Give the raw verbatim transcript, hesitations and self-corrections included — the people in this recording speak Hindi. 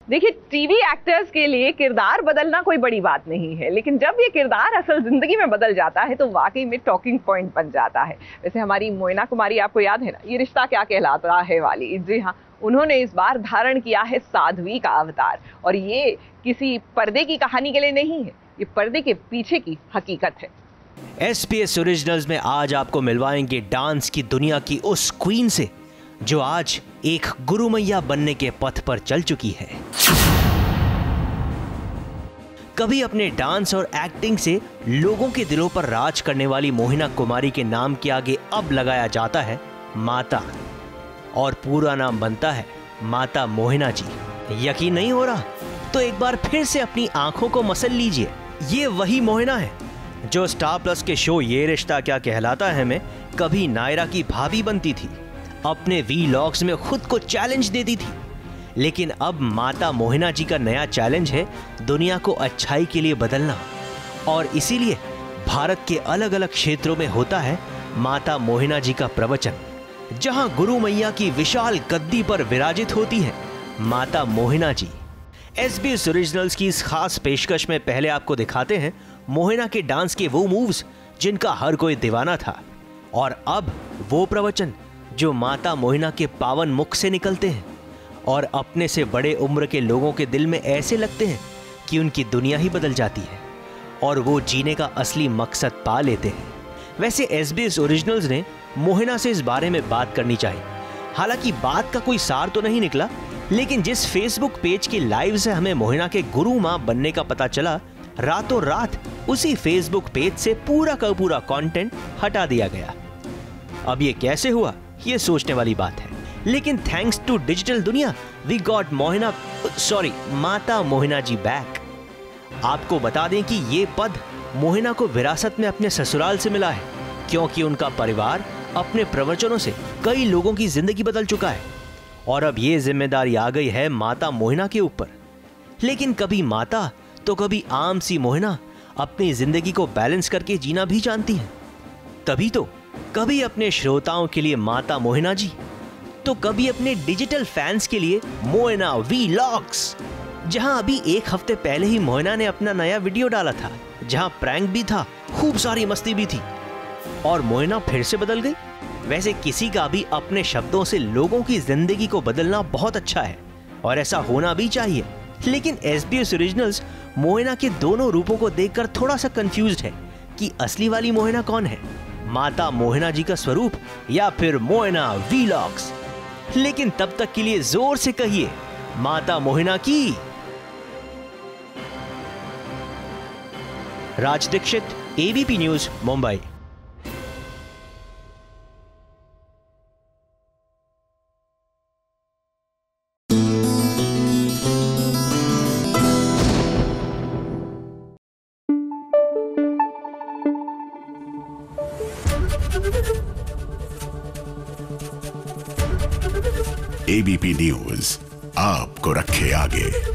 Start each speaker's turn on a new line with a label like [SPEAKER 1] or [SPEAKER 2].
[SPEAKER 1] देखिए, टीवी एक्टर्स के लिए किरदार बदलना कोई बड़ी बात नहीं है, लेकिन जब ये किरदार असल जिंदगी में बदल जाता है तो वाकई में टॉकिंग पॉइंट बन जाता है। वैसे हमारी मोइना कुमारी, आपको याद है ना, ये रिश्ता क्या कहलाता है वाली, जी हाँ, उन्होंने इस बार धारण किया है साध्वी का अवतार। और ये किसी पर्दे की कहानी के लिए नहीं है, ये पर्दे के पीछे की हकीकत है।
[SPEAKER 2] एसबीएस ओरिजिनल्स में आज आपको मिलवाएंगे डांस की दुनिया की उस क्वीन से जो आज एक गुरु मैया बनने के पथ पर चल चुकी है। कभी अपने डांस और एक्टिंग से लोगों के दिलों पर राज करने वाली मोहिना कुमारी के नाम के आगे अब लगाया जाता है माता, और पूरा नाम बनता है माता मोहिना जी। यकीन नहीं हो रहा तो एक बार फिर से अपनी आंखों को मसल लीजिए। ये वही मोहिना है जो स्टार प्लस के शो ये रिश्ता क्या कहलाता है में कभी नायरा की भाभी बनती थी, अपने वीलॉग्स में खुद को चैलेंज देती थी। लेकिन अब माता मोहिना जी का नया चैलेंज है दुनिया को अच्छाई के लिए बदलना, और इसीलिए भारत के अलग अलग क्षेत्रों में होता है माता मोहिना जी का प्रवचन, जहां गुरु मैया की विशाल गद्दी पर विराजित होती है माता मोहिना जी। एसबीएस ओरिजिनल्स की इस खास पेशकश में पहले आपको दिखाते हैं मोहिना के डांस के वो मूव्स जिनका हर कोई दीवाना था, और अब वो प्रवचन जो माता मोहिना के पावन मुख से निकलते हैं और अपने से बड़े उम्र के लोगों के दिल में ऐसे लगते हैं कि उनकी दुनिया ही बदल जाती है और वो जीने का असली मकसद पा लेते हैं। वैसे एसबीएस ओरिजिनल्स ने मोहिना से इस बारे में बात करनी चाहिए। हालांकि बात का कोई सार तो नहीं निकला, लेकिन जिस फेसबुक पेज के लाइव से हमें मोहिना के गुरु मां बनने का पता चला, रातों रात उसी फेसबुक पेज से पूरा का पूरा कंटेंट हटा दिया गया। अब ये कैसे हुआ, ये सोचने वाली बात है, लेकिन थैंक्स टू डिजिटल दुनिया we got Mohina sorry Mata Mohina ji back. आपको बता दें कि ये पद मोहिना को विरासत में अपने ससुराल से मिला है, क्योंकि उनका परिवार अपने प्रवचनों से कई लोगों की जिंदगी बदल चुका है और अब ये जिम्मेदारी आ गई है माता मोहिना के ऊपर। लेकिन कभी माता तो कभी आम सी मोहिना अपनी जिंदगी को बैलेंस करके जीना भी जानती है। तभी तो कभी अपने श्रोताओं के लिए माता मोहिना जी, तो कभी अपने डिजिटल फैंस के लिए मोहिना वीलॉग्स, जहां अभी एक हफ्ते पहले ही मोहिना ने अपना नया वीडियो डाला था जहां प्रैंक भी था, खूब सारी मस्ती भी थी, और मोहिना फिर से बदल गई। वैसे किसी का भी अपने शब्दों से लोगों की जिंदगी को बदलना बहुत अच्छा है और ऐसा होना भी चाहिए, लेकिन एसबीएस ओरिजिनल्स मोहिना के दोनों रूपों को देखकर थोड़ा सा कंफ्यूज्ड है कि असली वाली मोहिना कौन है, माता मोहिना जी का स्वरूप या फिर मोहिना वीलॉग्स। लेकिन तब तक के लिए जोर से कहिए माता मोहिना की। Raj Dixit, ABP news, Mumbai.
[SPEAKER 3] ABP news आपको रखे आगे।